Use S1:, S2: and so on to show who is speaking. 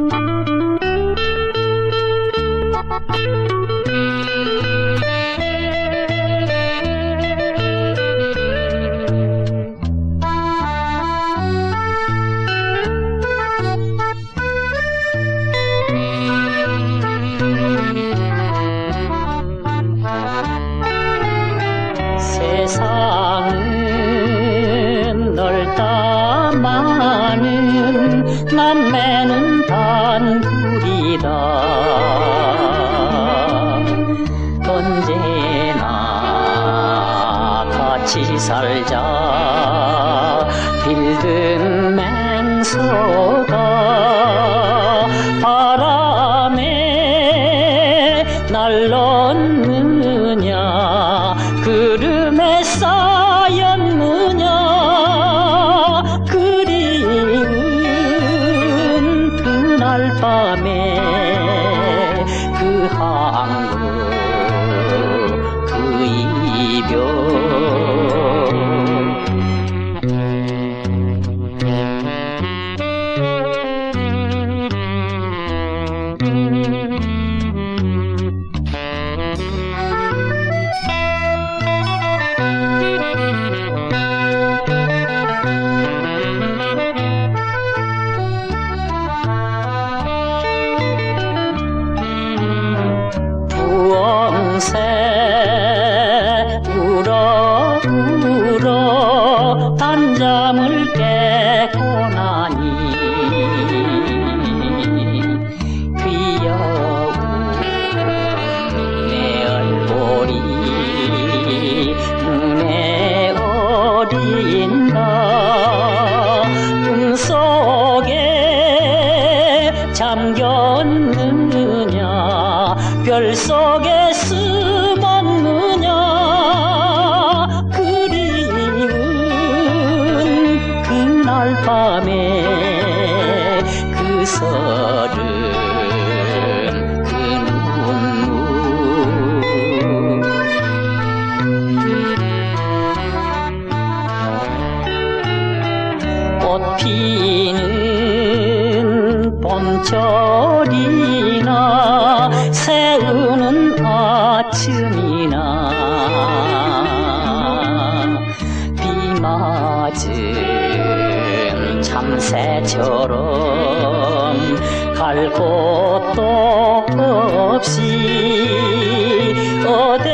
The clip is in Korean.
S1: 세상은 넓다 많은 남매는 단둘이다. 언제나 같이 살자 빌든 맹서가 바람에 날렀느냐 구름에 쌓였느냐. 그리운 그날 밤에 그 항구 그 이별. 부엉새 울어 울어 단잠을 깨고 나니 귀여운 내 얼굴이 눈에 어린다. 꿈속에 잠겼느냐 별 속에 숨었느냐. 그리운 그날 밤에 그 서름 그 눈물. 꽃 피는 봄철이나 새우는 아침이나 비 맞은 참새처럼 갈 곳도 없이 어디